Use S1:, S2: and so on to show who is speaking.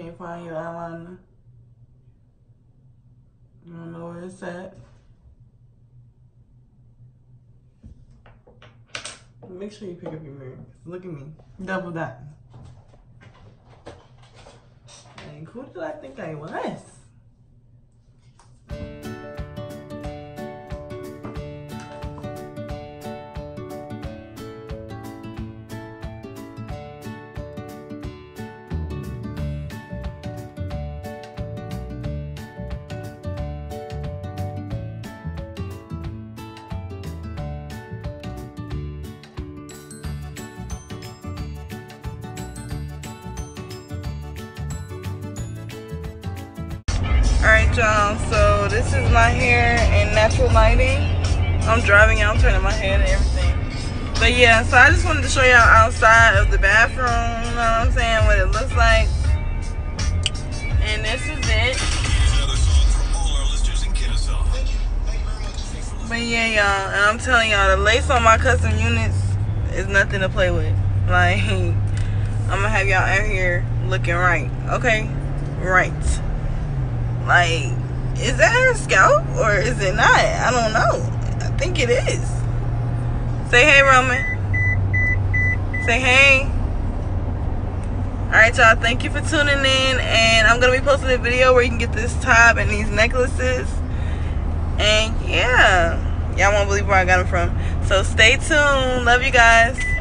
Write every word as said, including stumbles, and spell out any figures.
S1: can't find your eyeliner. You don't know where it's at. Make sure you pick up your mirror. Look at me. Double dot. Like, who did I think I was? Alright y'all, so this is my hair in natural lighting. I'm driving out, turning my head and everything. But yeah, so I just wanted to show y'all outside of the bathroom, you know what I'm saying, what it looks like. And this is it. But yeah y'all, and I'm telling y'all, the lace on my custom units is nothing to play with. Like, I'm gonna have y'all out here looking right, okay? Right. Like, is that her scalp or is it not? I don't know. I think it is. Say hey, Roman. Say hey. Alright, y'all. Thank you for tuning in. And I'm going to be posting a video where you can get this top and these necklaces. And yeah. Y'all won't believe where I got them from. So stay tuned. Love you guys.